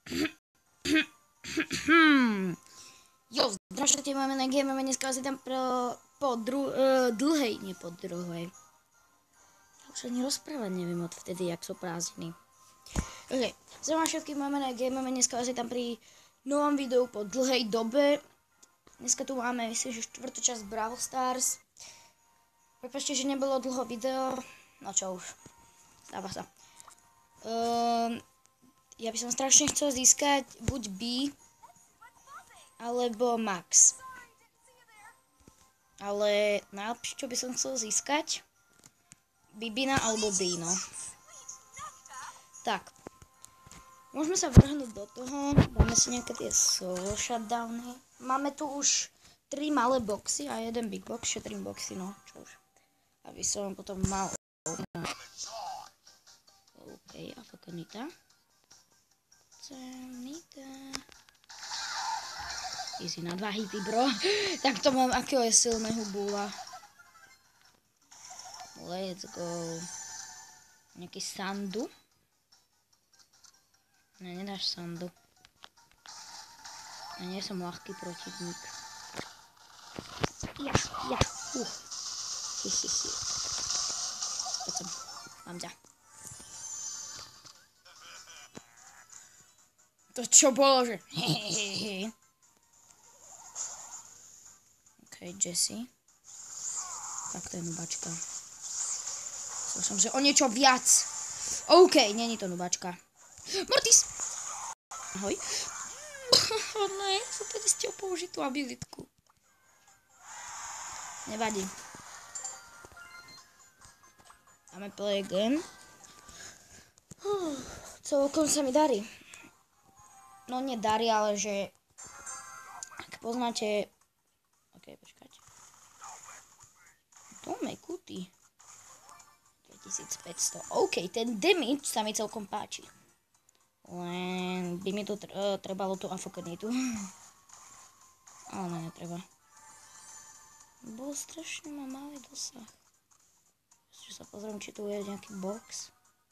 Jo, zdravšťate, máme na game, dneska si tam dlhej, nie po druhej. Už ani rozprávať neviem od vtedy, jak sú prázdniny. Ok, zdravím všetkým, máme na game, dneska si tam pri novom videu po dlhej dobe. Dneska tu máme, myslím, že 4. časť Brawl Stars. Prepáčte, že nebolo dlho video, no čo už, stáva sa. Ja by som strašne chcel získať buď B, alebo Max. Ale najlepšie, čo by som chcel získať, Bibina alebo Dino. Tak. Môžeme sa vrhnúť do toho. Dáme si nejaké tie solo shutdowny. Máme tu už 3 malé boxy a jeden big box. Šetrím boxy, no. Čo už. Aby som potom mal... OK, a Fokanita. Easy na 2 hity, bro. Tak to mám, akého je silného búla. Let's go. Nejaký Sandu. Ne, nedáš Sandu. Ja nie som ľahký protivník. Ja. Poď sem, mám ťa. To čo bolo, že? OK, Jessie. Tak to je nubačka. Chcel som, že o niečo viac. OK, není to nubačka. Mortis! Ahoj. Ne, som tedy s tebou použiť tú abilitku. Nevadí. Dáme play again. Celkom sa mi darí. No nie darí, ale že... Ak poznáte... OK, počkajte. To je kutý. 2500. OK, ten damage sa mi celkom páči. Len by mi to trebalo tú afokanitu. Ale ne, netreba. Bolo strašne má malý dosah. Ešte sa pozriem, či tu je nejaký box.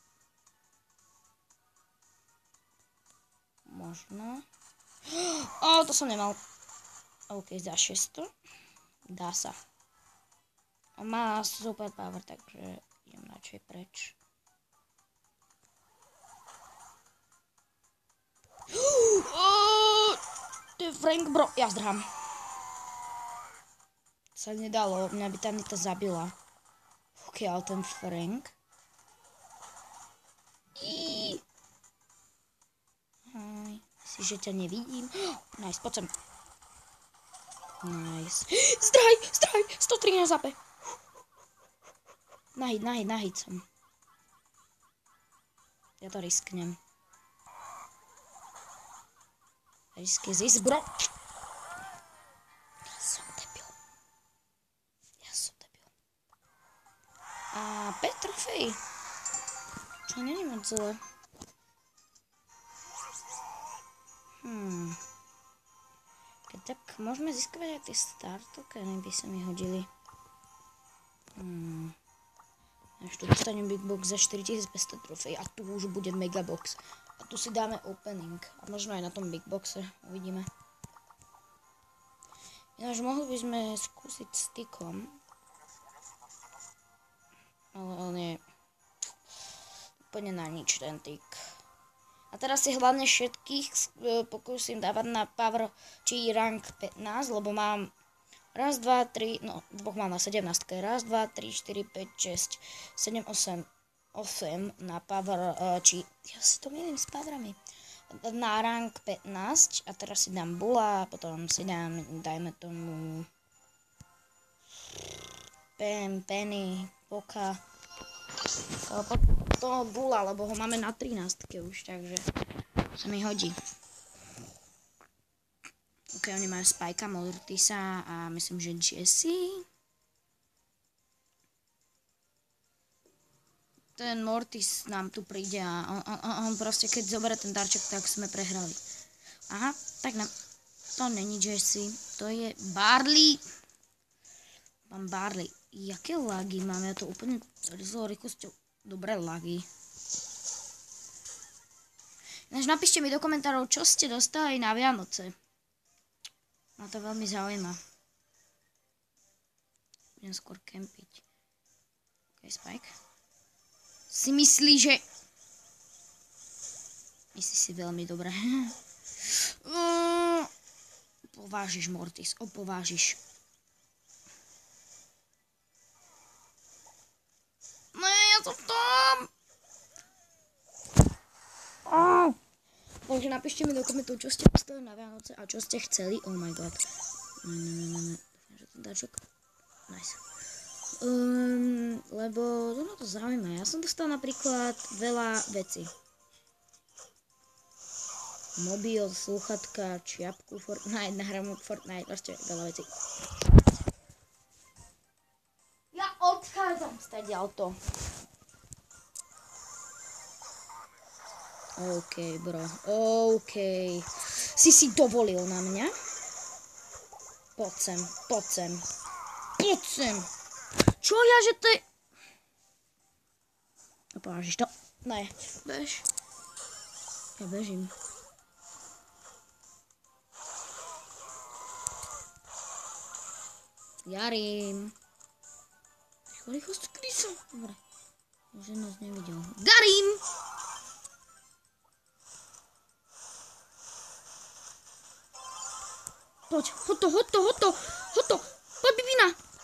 Možno. To som nemal. OK, za 600. Dá sa. On má super power, takže idem radšej preč. To je Frank, bro. Ja zdrhám. Sa nedalo, mňa by tam to zabila. OK, ale ten Frank. Myslíš, že ťa nevidím? Nice, poď sem. Nice. Zdraj! 113 AP. Nahyd som. Ja to risknem. Risk je zísť, bro. Ja som debil. A 5 trofej. Čo není moc zle. Keď tak môžeme získavať aj tie star tokeny, by sa mi hodili. Až tu dostanem big box za 4500 trofej a tu už bude mega box. A tu si dáme opening. A možno aj na tom big boxe. Uvidíme. Ináč mohli by sme skúsiť stykom. Ale on je úplne na nič ten tyk. A teraz si hlavne všetkých pokúsim dávať na power či rank 15, lebo mám 1, 2, 3, no dvoch mám na 17. 1, 2, 3, 4, 5, 6, 7, 8 na power či... Ja si to milím s powerami. Na rank 15 a teraz si dám Bula a potom si dám, dajme tomu... Penny, Poka... toho Bula, lebo ho máme na 13 už, takže sa mi hodí. OK, oni majú Spajka, Mortisa a myslím, že Jessie. Ten Mortis nám tu príde a on proste, keď zoberie ten darček, tak sme prehrali. Aha, tak to není Jessie, to je Barley. Mám Barley. Jaké lagy mám? Ja to úplne zlou rýchlosťou. Dobré lagy. Než napíšte mi do komentárov, čo ste dostali na Vianoce. Ma to veľmi zaujíma. Budem skôr kempiť. OK, Spike. Si myslí, že... Myslí si veľmi dobre. Povážiš, Mortis, opovážiš. Ne, ja som tam. Takže napíšte mi do komentov, čo ste dostali na Vianoce a čo ste chceli. Oh my god. Ne. Dúfam, že ten dáčok. Nice. Lebo to ma to zaujíma. Ja som dostal napríklad veľa vecí. Mobil, slúchatka, čiapku Fortnite, nahrávku Fortnite, proste veľa vecí. Ja odchádzam stadiaľ to. OK, bro, OK. Si dovolil na mňa? Poď sem. Čo ja, že ty... Povážiš to? Ne, bež. Ja bežím. Garím. Rýchlo, skryj sa. Dobre. Už nás nevidel. Garím! Poď, hoď to. Poď, Bibina.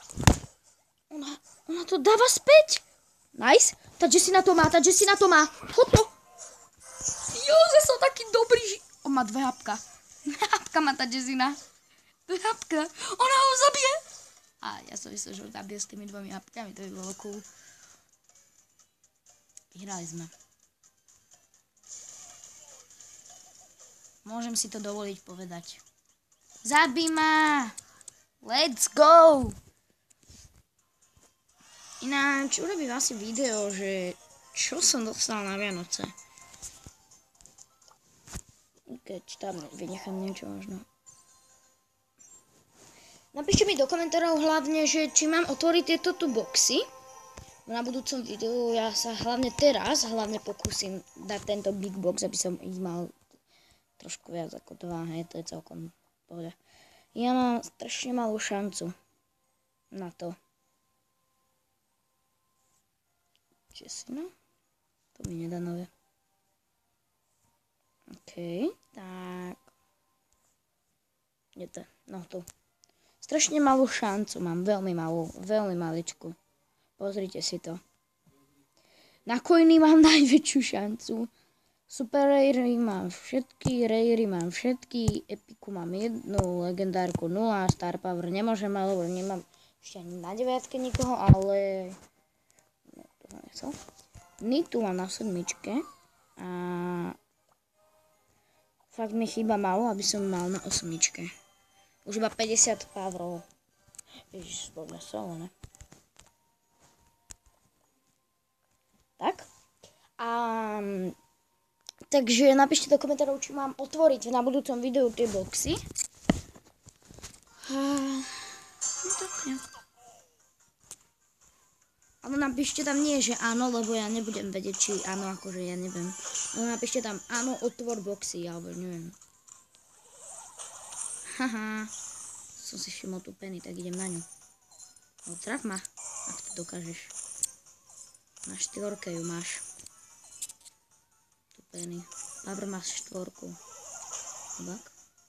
Ona to dáva späť. Nice. Tá Jessina to má. Hoď to. Jože, som taký dobrý. On má 2 hapka. 2 hapka má tá Jessina. 2 hapka. Ona ho zabije. A ja som myslel, že ho zabije s tými 2 hapkami. To by bolo cool. Vyhrali sme. Môžem si to dovoliť povedať. Zabij ma! Let's go! Ináč urobím asi video, že čo som dostal na Vianoce. Keď tam vynechám niečo možno. Napíšte mi do komentárov hlavne, že či mám otvoriť tieto tu boxy. Na budúcom videu ja sa hlavne pokúsim dať tento big box, aby som ich mal trošku viac ako 2, hej, to je celkom pohľad. Ja mám strašne malú šancu na to. Česno? To mi nedá nové. OK, tak. Je to, no tu. Strašne malú šancu mám, veľmi maličku. Pozrite si to. Na coiny mám najväčšiu šancu. Super rarery mám všetky, epiku mám 1, legendárku 0, star power nemôžem mať, lebo nemám ešte ani na 9 nikoho, ale... No, to som nechcel. Nitu mám na 7 a... Fakt mi chýba málo, aby som mal na 8. Už iba 50 powerov. Ježiš, to nesolo, ne? Tak. Takže napíšte do komentárov, či mám otvoriť na budúcom videu tie boxy. No tak nejak. Ale napíšte tam nie, že áno, lebo ja nebudem vedieť, či áno, akože ja neviem. Ale napíšte tam áno, otvor boxy, alebo neviem. Haha. Som si všimol tú Penny, tak idem na ňu. No traf ma, ak to dokážeš. Na 4 ju máš. Penny. Power máš 4. Tak.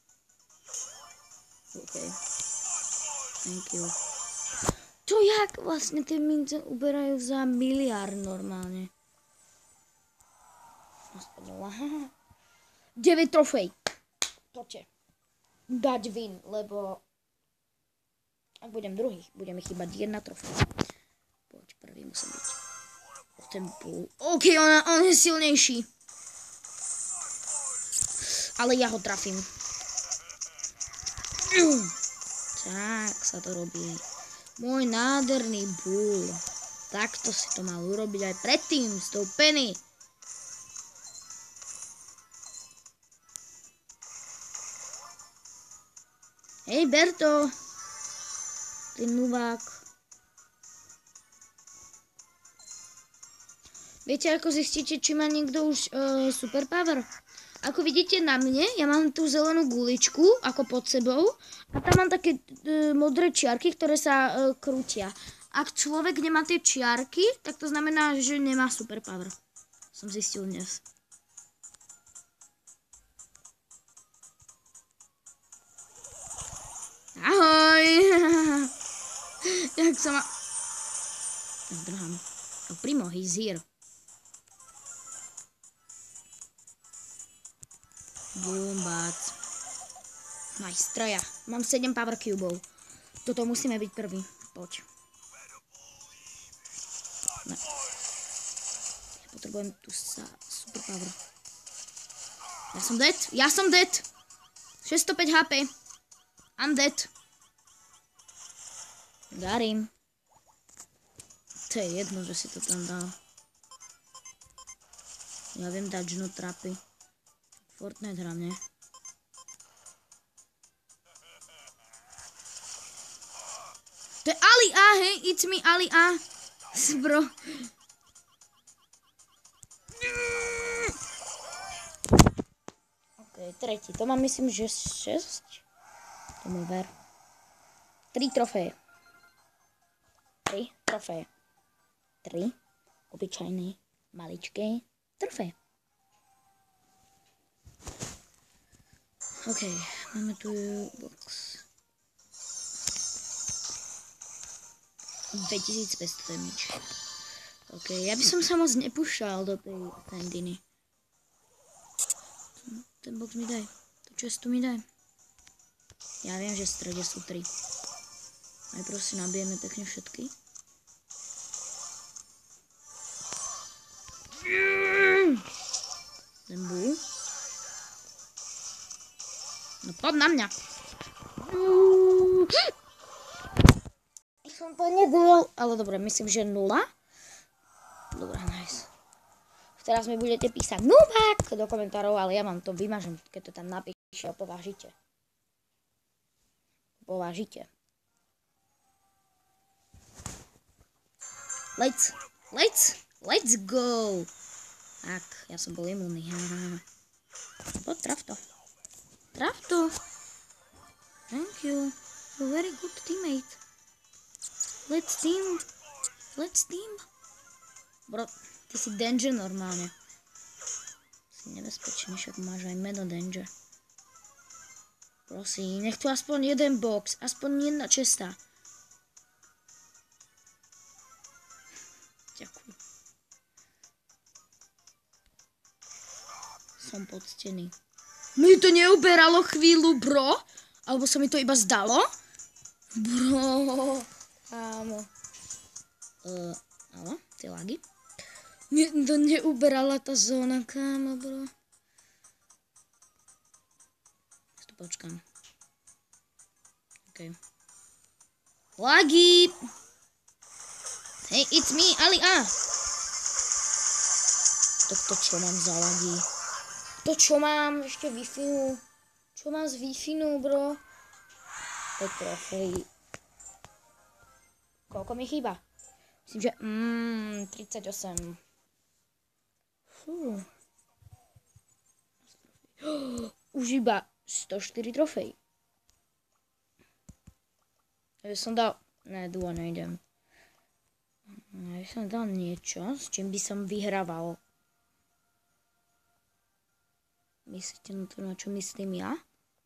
OK. Thank you. To jak vlastne tie mince uberajú za miliard normálne? 9 trofej. Poďte. Dať win, lebo ak budem druhý, bude mi chýbať 1 trofej. Poď, prvý musím byť. Ten púl. OK, on je silnejší. Ale ja ho trafím. Tak sa to robí. Môj nádherný bull. Takto si to mal urobiť aj predtým s tou Penny. Hej, Berto. Ty nubák. Viete, ako zistíte, či má niekto už superpower? Ako vidíte na mne, ja mám tú zelenú guličku ako pod sebou a tam mám také modré čiarky, ktoré sa krútia. Ak človek nemá tie čiarky, tak to znamená, že nemá superpower. Som zistil dnes. Ahoj! Jak sa ma... Zdrhám. No primo, he's here. Boom, bác. Nice, traja. Mám 7 power cubov. Toto musíme byť prvý. Poď. Ne. Ja potrebujem tu super power. Ja som dead. 605 HP. I'm dead. Got him. To je jedno, že si to tam dal. Ja viem dať žnú trapy. Fortnite hra, ne? To je Ali A, hej? It's me, Ali A. Bro. Ok, tretí. To mám myslím, že 6. Tomu ver. 3 trofeje. 3 trofeje. 3 obyčajné, maličké trofeje. OK, máme tu box. 2500 damage. OK, ja by som sa moc nepúšťal do tej sandiny. Ten box mi daj. To čestu mi daj. Ja viem, že v strede sú 3. Najprv si nabijeme pekne všetky. Zembu. No poď na mňa. Som to nedal, ale dobre, myslím, že 0. Dobre, nice. Teraz mi budete písať nubák do komentárov, ale ja vám to vymažem, keď to tam napíše a povážite. Povážite. Let's go. Tak, ja som bol imunný. Poď, traf to. Traf to. Thank you. You're very good teammate. Let's team. Bro, ty si danger normálne. Si nebezpečný, však máš aj meno danger. Prosím, nech tu aspoň jeden box. Aspoň jedna česta. Ďakujem. Som poctený. Mi to neuberalo chvíľu, bro? Alebo sa mi to iba zdalo? Bro, ámo. Áno, tie lagy. Mne to neuberala tá zóna, kámo, bro. Ja tu počkám. OK. Lagy! Hey, it's me, Ali A. To čo mám za lagy? To čo mám? Ešte Wi-Fi. Čo mám z Wi-Fi, bro? To je trofej. Koľko mi chýba? Myslím, že 38. Fú. Už iba 104 trofej. Ja by som dal... Ne, duo nejdem. Ja by som dal niečo, s čím by som vyhrával. Myslíte na to, na čo myslím ja?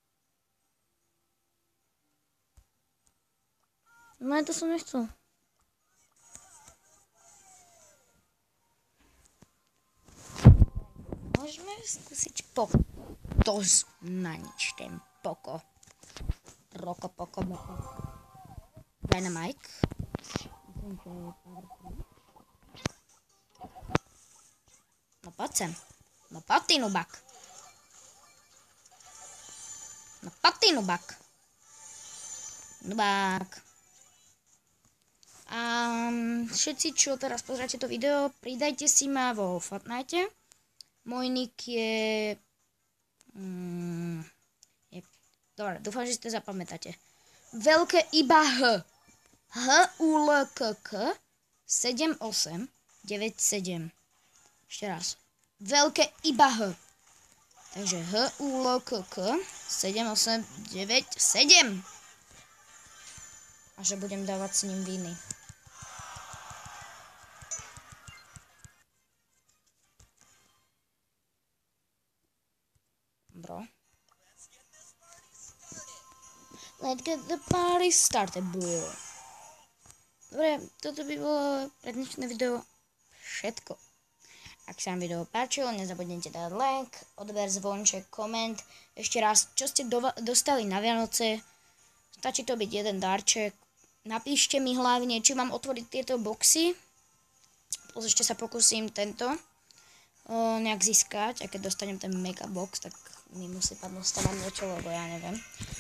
No to som nechcel. Môžeme skúsiť to na nič, ten poko. Roko, poko, moko. Dynamite. No poď sem. No poď ty, nubak. No poď ty, nubak. Nubak. A všetci, čo teraz pozráte to video, pridajte si ma vo Fortnite. Môj nick je... Dobre, dúfam, že si to zapamätáte. Veľké iba H. HULKK 7897. Ešte raz. Veľké iba H. Takže HULOKK 7897. A že budem dávať s ním viny. Bro. Let's get the party started, bro. Dobre, toto by bolo pre dnešné video všetko. Ak sa vám video páčilo, nezabudnite dať like, odber, zvonček, koment. Ešte raz, čo ste dostali na Vianoce. Stačí to byť jeden darček. Napíšte mi hlavne, či mám otvoriť tieto boxy. Plus ešte sa pokúsim tento nejak získať. A keď dostanem ten mega box, tak mi musí padnúť stavať niečo, lebo ja neviem.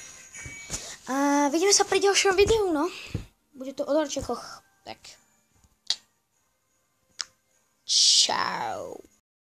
A vidíme sa pri ďalšom videu, no. Bude to o darčekoch. Tak. Čau.